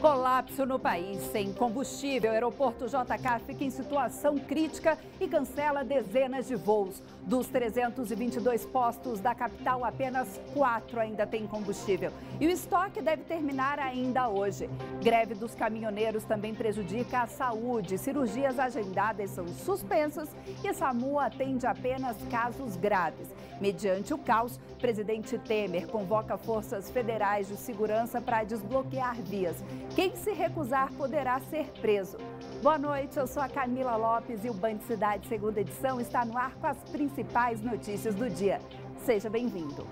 Colapso no país. Sem combustível, o aeroporto JK fica em situação crítica e cancela dezenas de voos. Dos 322 postos da capital, apenas 4 ainda têm combustível. E o estoque deve terminar ainda hoje. Greve dos caminhoneiros também prejudica a saúde. Cirurgias agendadas são suspensas e SAMU atende apenas casos graves. Mediante o caos, o presidente Temer convoca forças federais de segurança para desbloquear vias. Quem se recusar poderá ser preso. Boa noite, eu sou a Camila Lopes e o Band Cidade Segunda Edição está no ar com as principais notícias do dia. Seja bem-vindo.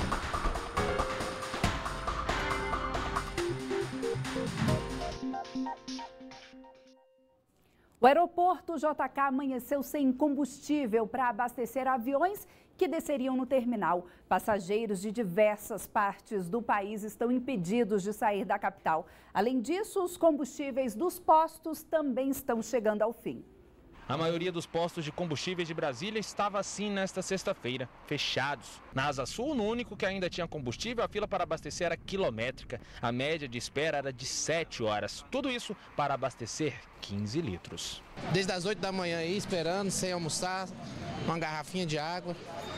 O aeroporto JK amanheceu sem combustível para abastecer aviões que desceriam no terminal. Passageiros de diversas partes do país estão impedidos de sair da capital. Além disso, os combustíveis dos postos também estão chegando ao fim. A maioria dos postos de combustíveis de Brasília estava assim nesta sexta-feira, fechados. Na Asa Sul, no único que ainda tinha combustível, a fila para abastecer era quilométrica. A média de espera era de 7 horas. Tudo isso para abastecer 15 litros. Desde as 8 da manhã aí, esperando, sem almoçar, uma garrafinha de água.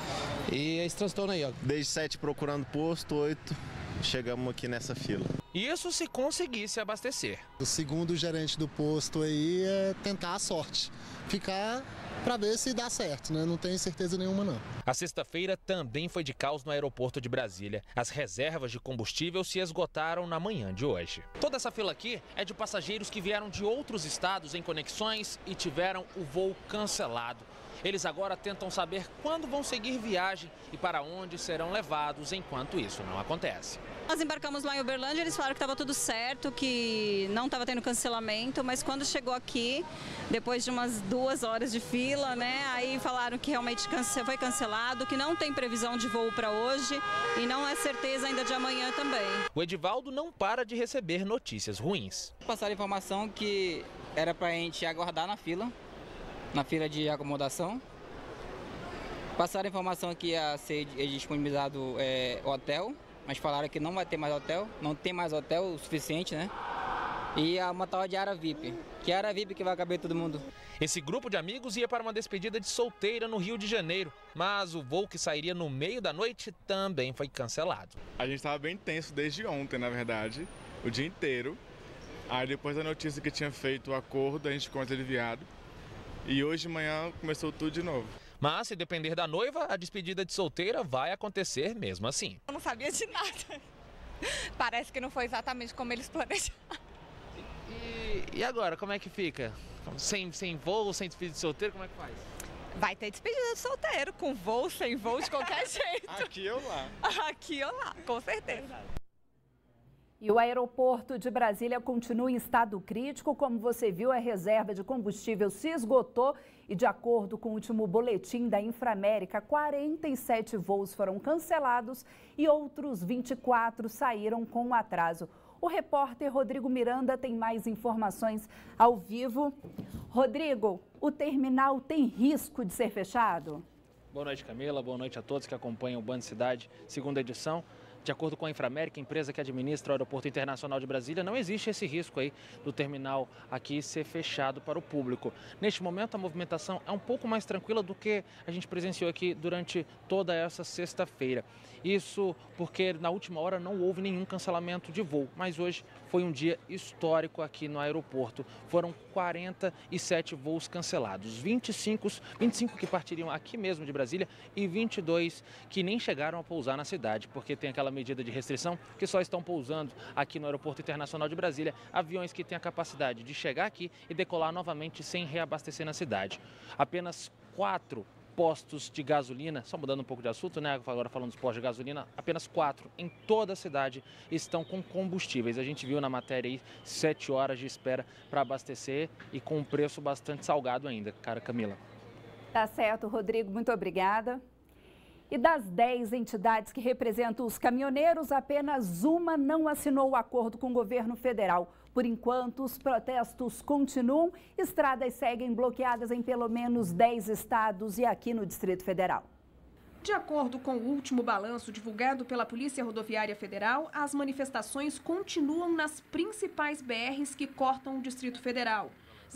E esse transtorno aí, ó. Desde 7 procurando posto, 8, chegamos aqui nessa fila. Isso se conseguisse abastecer. O segundo gerente do posto aí é tentar a sorte. Ficar para ver se dá certo, né? Não tenho certeza nenhuma, não. A sexta-feira também foi de caos no aeroporto de Brasília. As reservas de combustível se esgotaram na manhã de hoje. Toda essa fila aqui é de passageiros que vieram de outros estados em conexões e tiveram o voo cancelado. Eles agora tentam saber quando vão seguir viagem e para onde serão levados enquanto isso não acontece. Nós embarcamos lá em Uberlândia, eles falaram que estava tudo certo, que não estava tendo cancelamento, mas quando chegou aqui, depois de umas 2 horas de fila, né, aí falaram que realmente foi cancelado, que não tem previsão de voo para hoje e não é certeza ainda de amanhã também. O Edivaldo não para de receber notícias ruins. Passaram a informação que era para a gente aguardar na fila de acomodação. Passaram a informação que ia ser disponibilizado hotel, mas falaram que não vai ter mais hotel, não tem mais hotel o suficiente, né? E uma tal de área VIP, que é a área VIP que vai caber todo mundo. Esse grupo de amigos ia para uma despedida de solteira no Rio de Janeiro, mas o voo que sairia no meio da noite também foi cancelado. A gente estava bem tenso desde ontem, na verdade, o dia inteiro. Aí depois da notícia que tinha feito o acordo, a gente ficou mais aliviado. E hoje de manhã começou tudo de novo. Mas, se depender da noiva, a despedida de solteira vai acontecer mesmo assim. Eu não sabia de nada. Parece que não foi exatamente como eles planejaram. E agora, como é que fica? Sem voo, sem despedida de solteiro, como é que faz? Vai ter despedida de solteiro, com voo, sem voo, de qualquer jeito. Aqui ou lá. Aqui ou lá, com certeza. E o aeroporto de Brasília continua em estado crítico. Como você viu, a reserva de combustível se esgotou e, de acordo com o último boletim da Inframérica, 47 voos foram cancelados e outros 24 saíram com atraso. O repórter Rodrigo Miranda tem mais informações ao vivo. Rodrigo, o terminal tem risco de ser fechado? Boa noite, Camila. Boa noite a todos que acompanham o Band Cidade, segunda edição. De acordo com a Inframérica, empresa que administra o Aeroporto Internacional de Brasília, não existe esse risco aí do terminal aqui ser fechado para o público. Neste momento, a movimentação é um pouco mais tranquila do que a gente presenciou aqui durante toda essa sexta-feira. Isso porque na última hora não houve nenhum cancelamento de voo, mas hoje foi um dia histórico aqui no aeroporto. Foram 47 voos cancelados, 25 que partiriam aqui mesmo de Brasília e 22 que nem chegaram a pousar na cidade, porque tem aquela medida de restrição que só estão pousando aqui no Aeroporto Internacional de Brasília aviões que têm a capacidade de chegar aqui e decolar novamente sem reabastecer na cidade. Apenas 4 postos de gasolina, só mudando um pouco de assunto, né? Agora falando dos postos de gasolina, apenas 4 em toda a cidade estão com combustíveis. A gente viu na matéria aí 7 horas de espera para abastecer e com um preço bastante salgado ainda, cara Camila. Tá certo, Rodrigo, muito obrigada. E das 10 entidades que representam os caminhoneiros, apenas uma não assinou o acordo com o governo federal. Por enquanto, os protestos continuam, estradas seguem bloqueadas em pelo menos 10 estados e aqui no Distrito Federal. De acordo com o último balanço divulgado pela Polícia Rodoviária Federal, as manifestações continuam nas principais BRs que cortam o Distrito Federal.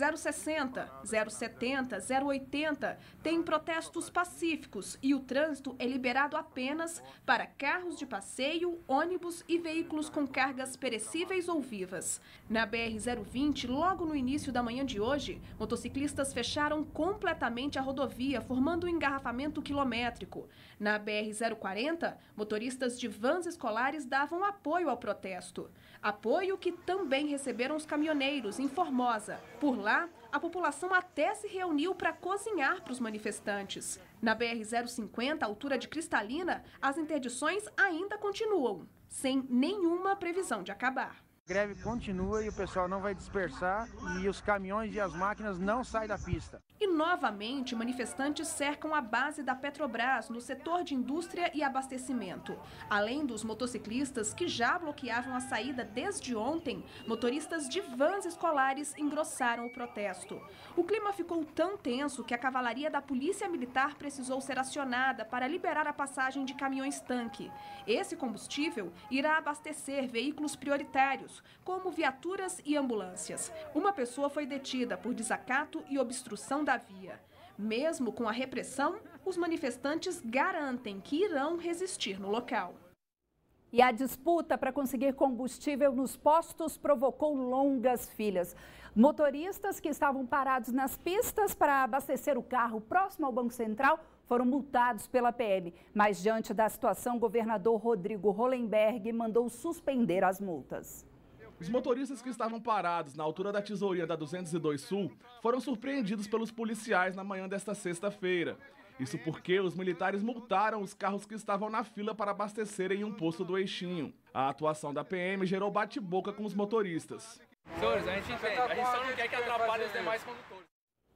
060, 070, 080 tem protestos pacíficos e o trânsito é liberado apenas para carros de passeio, ônibus e veículos com cargas perecíveis ou vivas. Na BR-020, logo no início da manhã de hoje, motociclistas fecharam completamente a rodovia, formando um engarrafamento quilométrico. Na BR-040, motoristas de vans escolares davam apoio ao protesto. Apoio que também receberam os caminhoneiros em Formosa. Por lá, a população até se reuniu para cozinhar para os manifestantes. Na BR-050, altura de Cristalina, as interdições ainda continuam, sem nenhuma previsão de acabar. A greve continua e o pessoal não vai dispersar e os caminhões e as máquinas não saem da pista. E novamente, manifestantes cercam a base da Petrobras no setor de indústria e abastecimento. Além dos motociclistas que já bloqueavam a saída desde ontem, motoristas de vans escolares engrossaram o protesto. O clima ficou tão tenso que a cavalaria da Polícia Militar precisou ser acionada para liberar a passagem de caminhões-tanque. Esse combustível irá abastecer veículos prioritários, como viaturas e ambulâncias. Uma pessoa foi detida por desacato e obstrução da via. Mesmo com a repressão, os manifestantes garantem que irão resistir no local. E a disputa para conseguir combustível nos postos provocou longas filas. Motoristas que estavam parados nas pistas para abastecer o carro próximo ao Banco Central foram multados pela PM. Mas, diante da situação, o governador Rodrigo Hollenberg mandou suspender as multas. Os motoristas que estavam parados na altura da Tesourinha da 202 Sul foram surpreendidos pelos policiais na manhã desta sexta-feira. Isso porque os militares multaram os carros que estavam na fila para abastecerem em um posto do Eixinho. A atuação da PM gerou bate-boca com os motoristas. Senhores, a gente só não quer que atrapalhe os demais condutores.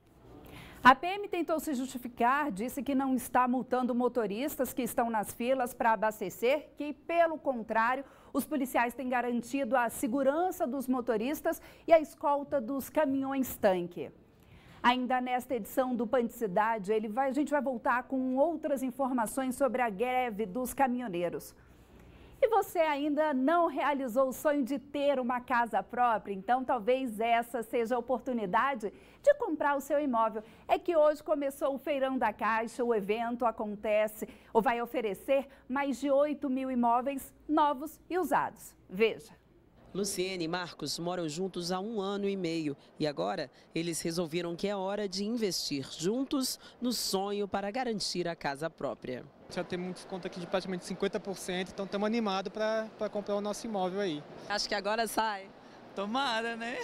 A PM tentou se justificar, disse que não está multando motoristas que estão nas filas para abastecer, que, pelo contrário, os policiais têm garantido a segurança dos motoristas e a escolta dos caminhões-tanque. Ainda nesta edição do Pandicidade, a gente vai voltar com outras informações sobre a greve dos caminhoneiros. E você ainda não realizou o sonho de ter uma casa própria? Então, talvez essa seja a oportunidade de comprar o seu imóvel. É que hoje começou o Feirão da Caixa, o evento acontece ou vai oferecer mais de 8.000 imóveis novos e usados. Veja. Luciene e Marcos moram juntos há 1 ano e meio e agora eles resolveram que é hora de investir juntos no sonho para garantir a casa própria. Já temos desconto aqui de praticamente 50%, então estamos animados para comprar o nosso imóvel aí. Acho que agora sai. Tomara, né?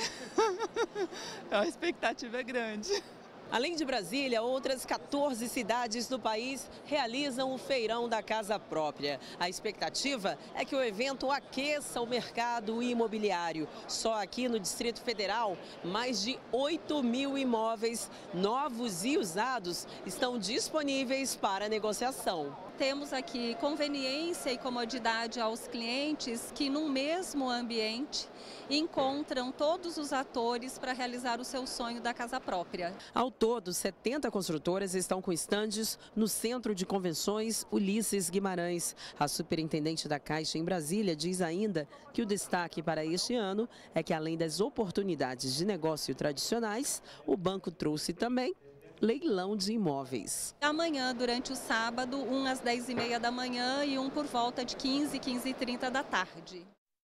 A expectativa é grande. Além de Brasília, outras 14 cidades do país realizam o Feirão da Casa Própria. A expectativa é que o evento aqueça o mercado imobiliário. Só aqui no Distrito Federal, mais de 8.000 imóveis novos e usados estão disponíveis para negociação. Temos aqui conveniência e comodidade aos clientes que, no mesmo ambiente, encontram todos os atores para realizar o seu sonho da casa própria. Ao todo, 70 construtoras estão com estandes no Centro de Convenções Ulisses Guimarães. A superintendente da Caixa em Brasília diz ainda que o destaque para este ano é que, além das oportunidades de negócio tradicionais, o banco trouxe também leilão de imóveis. Amanhã, durante o sábado, um às 10h30 da manhã e um por volta de 15h30 da tarde.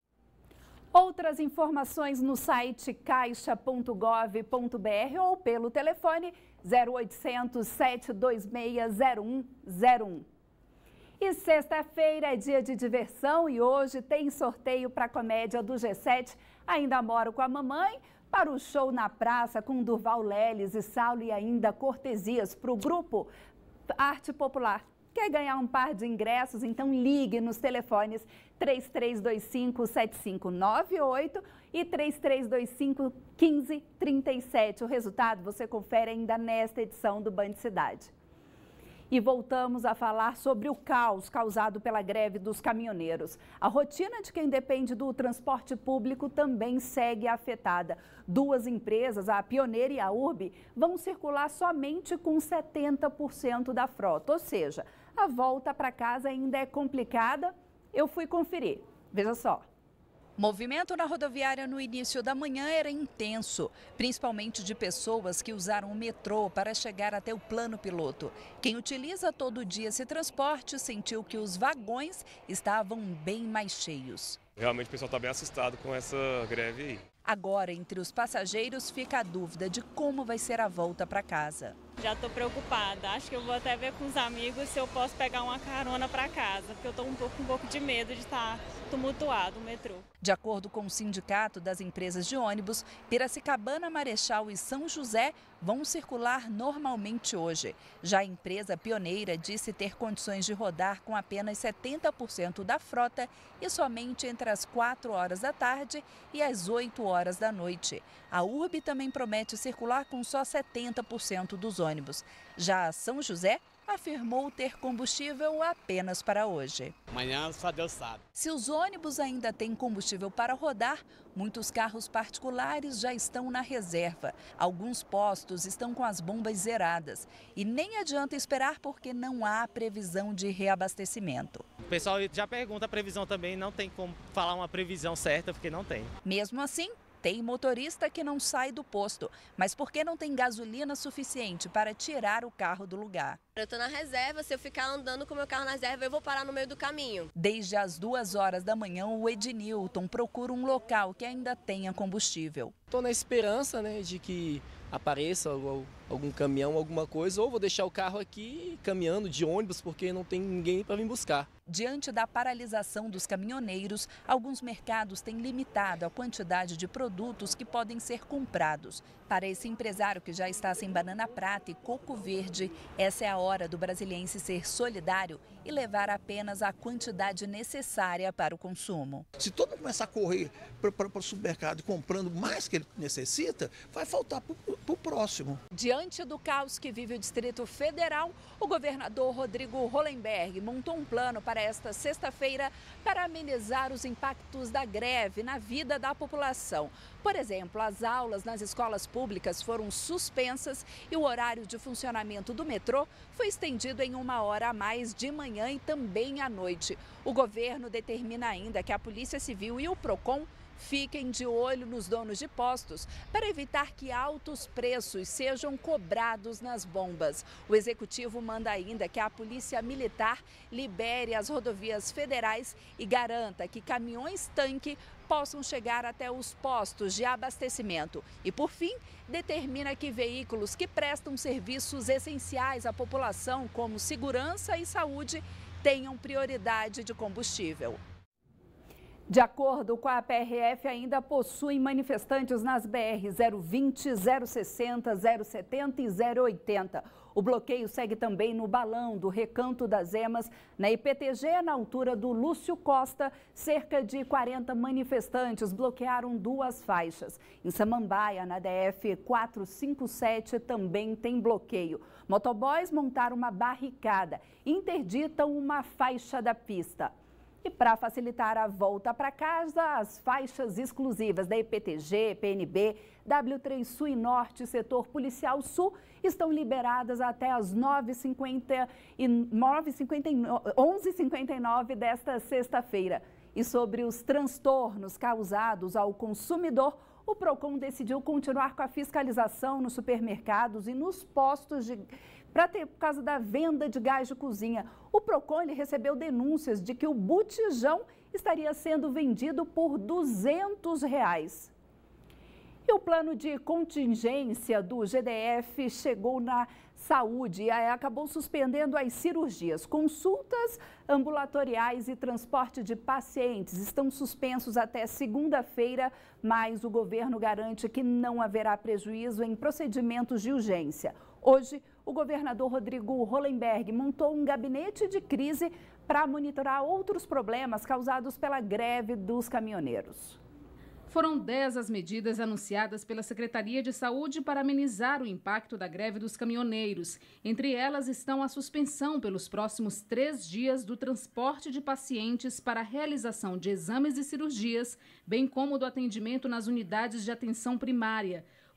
Outras informações no site caixa.gov.br ou pelo telefone 0800 726 0101. E sexta-feira é dia de diversão e hoje tem sorteio para a comédia do G7. Ainda moro com a mamãe. Para o show na praça com Durval Leles e Saulo e ainda cortesias para o grupo Arte Popular. Quer ganhar um par de ingressos? Então ligue nos telefones 3325-7598 e 3325-1537. O resultado você confere ainda nesta edição do Band Cidade. E voltamos a falar sobre o caos causado pela greve dos caminhoneiros. A rotina de quem depende do transporte público também segue afetada. 2 empresas, a Pioneira e a Urb, vão circular somente com 70% da frota, ou seja, a volta para casa ainda é complicada. Eu fui conferir. Veja só. Movimento na rodoviária no início da manhã era intenso, principalmente de pessoas que usaram o metrô para chegar até o plano piloto. Quem utiliza todo dia esse transporte sentiu que os vagões estavam bem mais cheios. Realmente o pessoal está bem assustado com essa greve aí. Agora, entre os passageiros, fica a dúvida de como vai ser a volta para casa. Já estou preocupada. Acho que eu vou até ver com os amigos se eu posso pegar uma carona para casa, porque eu estou um pouco de medo de estar tumultuado o metrô. De acordo com o Sindicato das Empresas de Ônibus, Piracicabana, Marechal e São José vão circular normalmente hoje. Já a empresa pioneira disse ter condições de rodar com apenas 70% da frota e somente entre as 4 horas da tarde e as 8 horas da noite. A URB também promete circular com só 70% dos ônibus. Já a São José afirmou ter combustível apenas para hoje. Amanhã só Deus sabe. Se os ônibus ainda têm combustível para rodar, muitos carros particulares já estão na reserva. Alguns postos estão com as bombas zeradas. E nem adianta esperar porque não há previsão de reabastecimento. O pessoal já pergunta a previsão também, não tem como falar uma previsão certa porque não tem. Mesmo assim, tem motorista que não sai do posto, mas porque não tem gasolina suficiente para tirar o carro do lugar. Eu estou na reserva, se eu ficar andando com o meu carro na reserva, eu vou parar no meio do caminho. Desde as 2 horas da manhã, o Ednilton procura um local que ainda tenha combustível. Estou na esperança, de que apareça algum caminhão, alguma coisa, ou vou deixar o carro aqui caminhando de ônibus porque não tem ninguém para vir buscar. Diante da paralisação dos caminhoneiros, alguns mercados têm limitado a quantidade de produtos que podem ser comprados. Para esse empresário que já está sem banana prata e coco verde, essa é a hora do brasiliense ser solidário e levar apenas a quantidade necessária para o consumo. Se todo mundo começar a correr para o supermercado comprando mais que ele necessita, vai faltar para o próximo. Diante do caos que vive o Distrito Federal, o governador Rodrigo Hollenberg montou um plano para esta sexta-feira para amenizar os impactos da greve na vida da população. Por exemplo, as aulas nas escolas públicas foram suspensas e o horário de funcionamento do metrô foi estendido em 1 hora a mais de manhã e também à noite. O governo determina ainda que a Polícia Civil e o PROCON fiquem de olho nos donos de postos para evitar que altos preços sejam cobrados nas bombas. O executivo manda ainda que a Polícia Militar libere as rodovias federais e garanta que caminhões-tanque possam chegar até os postos de abastecimento. E, por fim, determina que veículos que prestam serviços essenciais à população, como segurança e saúde, tenham prioridade de combustível. De acordo com a PRF, ainda possuem manifestantes nas BR 020, 060, 070 e 080. O bloqueio segue também no Balão do Recanto das Emas, na IPTG, na altura do Lúcio Costa. Cerca de 40 manifestantes bloquearam 2 faixas. Em Samambaia, na DF 457, também tem bloqueio. Motoboys montaram uma barricada e interditam uma faixa da pista. E para facilitar a volta para casa, as faixas exclusivas da IPTG, PNB, W3 Sul e Norte, Setor Policial Sul, estão liberadas até as 11h59 desta sexta-feira. E sobre os transtornos causados ao consumidor, o PROCON decidiu continuar com a fiscalização nos supermercados e nos postos por causa da venda de gás de cozinha. O PROCON recebeu denúncias de que o botijão estaria sendo vendido por R$200. E o plano de contingência do GDF chegou na saúde e acabou suspendendo as cirurgias. Consultas ambulatoriais e transporte de pacientes estão suspensos até segunda-feira, mas o governo garante que não haverá prejuízo em procedimentos de urgência. Hoje, o governador Rodrigo Hollenberg montou um gabinete de crise para monitorar outros problemas causados pela greve dos caminhoneiros. Foram 10 as medidas anunciadas pela Secretaria de Saúde para amenizar o impacto da greve dos caminhoneiros. Entre elas estão a suspensão pelos próximos 3 dias do transporte de pacientes para a realização de exames e cirurgias, bem como do atendimento nas unidades de atenção primária.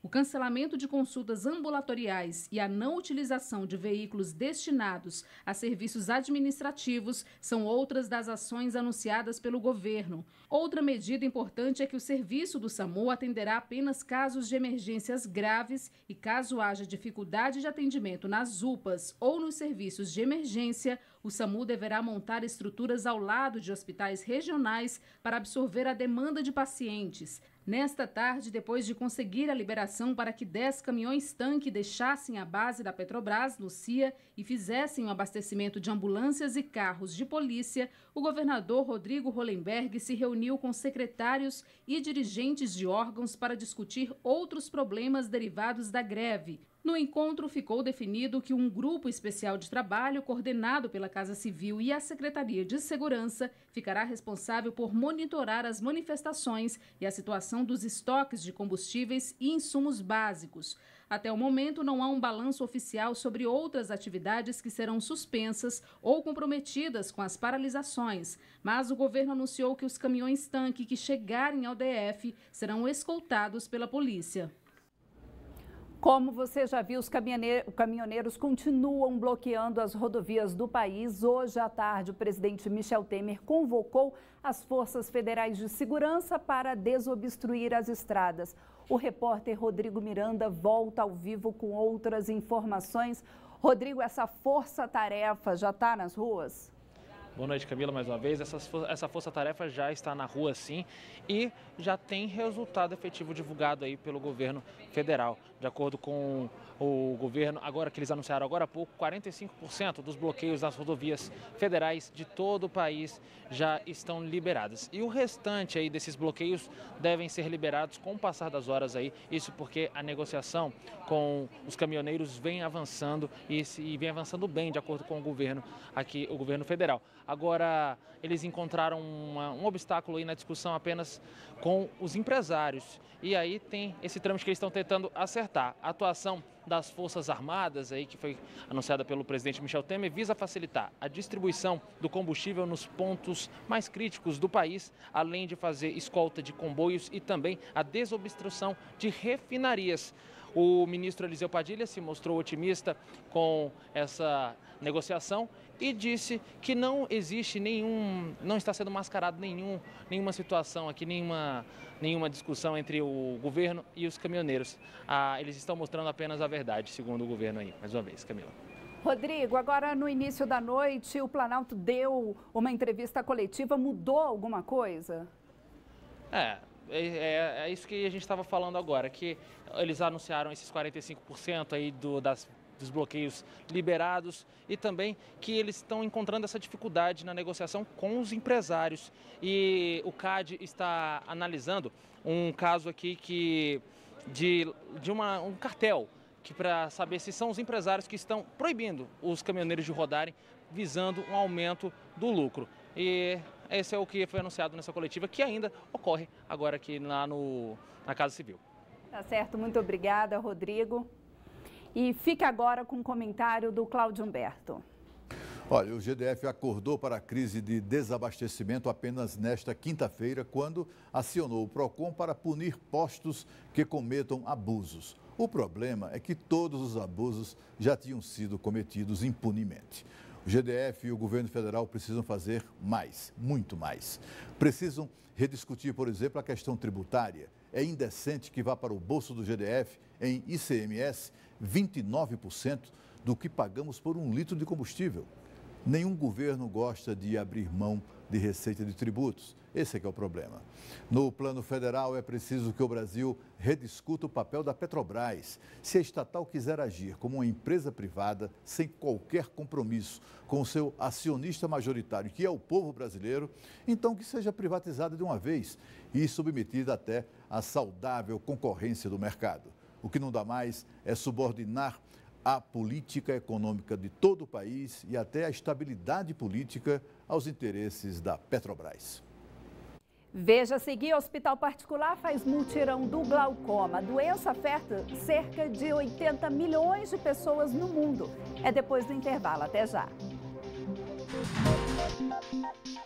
O cancelamento de consultas ambulatoriais e a não utilização de veículos destinados a serviços administrativos são outras das ações anunciadas pelo governo. Outra medida importante é que o serviço do SAMU atenderá apenas casos de emergências graves e, caso haja dificuldade de atendimento nas UPAs ou nos serviços de emergência, o SAMU deverá montar estruturas ao lado de hospitais regionais para absorver a demanda de pacientes. Nesta tarde, depois de conseguir a liberação para que 10 caminhões-tanque deixassem a base da Petrobras, no CIA, e fizessem o abastecimento de ambulâncias e carros de polícia, o governador Rodrigo Hollenberg se reuniu com secretários e dirigentes de órgãos para discutir outros problemas derivados da greve. No encontro, ficou definido que um grupo especial de trabalho, coordenado pela Casa Civil e a Secretaria de Segurança, ficará responsável por monitorar as manifestações e a situação dos estoques de combustíveis e insumos básicos. Até o momento, não há um balanço oficial sobre outras atividades que serão suspensas ou comprometidas com as paralisações, mas o governo anunciou que os caminhões-tanque que chegarem ao DF serão escoltados pela polícia. Como você já viu, os caminhoneiros continuam bloqueando as rodovias do país. Hoje à tarde, o presidente Michel Temer convocou as forças federais de segurança para desobstruir as estradas. O repórter Rodrigo Miranda volta ao vivo com outras informações. Rodrigo, essa força-tarefa já está nas ruas? Boa noite, Camila, mais uma vez. Essa força-tarefa já está na rua, sim, e já tem resultado efetivo divulgado aí pelo governo federal. De acordo com o governo, agora que eles anunciaram agora há pouco, 45% dos bloqueios nas rodovias federais de todo o país já estão liberadas. E o restante aí desses bloqueios devem ser liberados com o passar das horas aí. Isso porque a negociação com os caminhoneiros vem avançando e vem avançando bem, de acordo com o governo aqui, o governo federal. Agora, eles encontraram um obstáculo aí na discussão apenas com os empresários. E aí tem esse trâmite que eles estão tentando acertar. A atuação das Forças Armadas, aí, que foi anunciada pelo presidente Michel Temer, visa facilitar a distribuição do combustível nos pontos mais críticos do país, além de fazer escolta de comboios e também a desobstrução de refinarias. O ministro Eliseu Padilha se mostrou otimista com essa negociação e disse que não existe não está sendo mascarado nenhuma situação aqui, nenhuma discussão entre o governo e os caminhoneiros. Eles estão mostrando apenas a verdade, segundo o governo aí, mais uma vez, Camila. Rodrigo, agora no início da noite, o Planalto deu uma entrevista coletiva, mudou alguma coisa? É isso que a gente estava falando agora, que eles anunciaram esses 45% aí dos bloqueios liberados e também que eles estão encontrando essa dificuldade na negociação com os empresários. E o CAD está analisando um caso aqui de um cartel, para saber se são os empresários que estão proibindo os caminhoneiros de rodarem, visando um aumento do lucro. E esse é o que foi anunciado nessa coletiva, que ainda ocorre agora aqui lá na Casa Civil. Tá certo, muito obrigada, Rodrigo. E fica agora com o comentário do Cláudio Humberto. Olha, o GDF acordou para a crise de desabastecimento apenas nesta quinta-feira, quando acionou o PROCON para punir postos que cometam abusos. O problema é que todos os abusos já tinham sido cometidos impunemente. O GDF e o governo federal precisam fazer mais, muito mais. Precisam rediscutir, por exemplo, a questão tributária. É indecente que vá para o bolso do GDF, em ICMS, 29% do que pagamos por um litro de combustível. Nenhum governo gosta de abrir mão de receita de tributos. Esse é que é o problema. No plano federal, é preciso que o Brasil rediscuta o papel da Petrobras. Se a estatal quiser agir como uma empresa privada, sem qualquer compromisso com o seu acionista majoritário, que é o povo brasileiro, então que seja privatizada de uma vez e submetida até à saudável concorrência do mercado. O que não dá mais é subordinar a política econômica de todo o país e até a estabilidade política aos interesses da Petrobras. Veja a seguir, hospital particular faz mutirão do glaucoma. A doença afeta cerca de 80 milhões de pessoas no mundo. É depois do intervalo. Até já.